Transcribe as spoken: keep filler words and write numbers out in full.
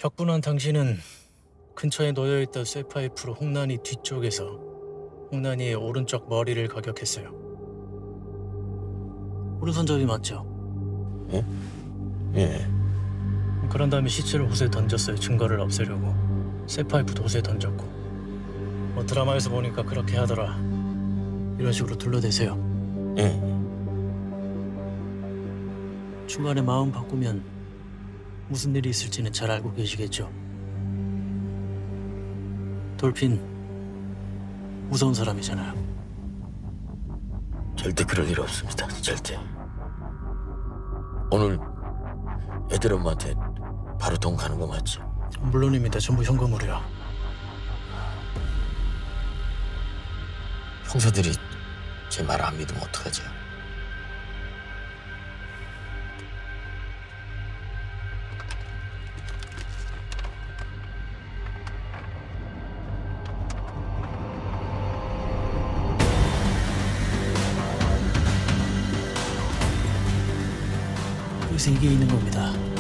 격분한 당신은 근처에 놓여있던 쇠파이프로 홍난이 뒤쪽에서 홍난이의 오른쪽 머리를 가격했어요. 오른손잡이 맞죠? 예? 예. 그런 다음에 시체를 호수에 던졌어요. 증거를 없애려고. 쇠파이프도 호수에 던졌고. 뭐 드라마에서 보니까 그렇게 하더라. 이런 식으로 둘러대세요. 예. 중간에 마음 바꾸면 무슨 일이 있을지는 잘 알고 계시겠죠? 돌핀 무서운 사람이잖아요. 절대 그럴 일 없습니다. 절대. 오늘 애들 엄마한테 바로 돈 가는 거 맞죠? 물론입니다. 전부 현금으로요. 형사들이 제 말 안 믿으면 어떡하죠? 여기서 이게 있는 겁니다.